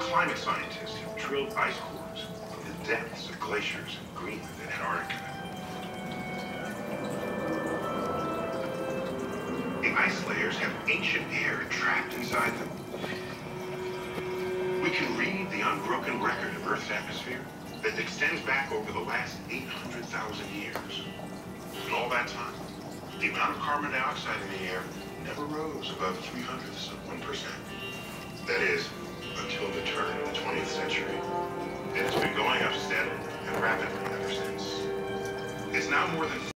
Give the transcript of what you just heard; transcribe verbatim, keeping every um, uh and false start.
Climate scientists have drilled ice cores from the depths of glaciers in Greenland and Antarctica. The ice layers have ancient air trapped inside them. We can read the unbroken record of Earth's atmosphere that extends back over the last eight hundred thousand years. In all that time, the amount of carbon dioxide in the air never rose above three hundredths of one percent. That is, until the turn of the twentieth century. And it's been going up steadily and rapidly ever since. It's now more than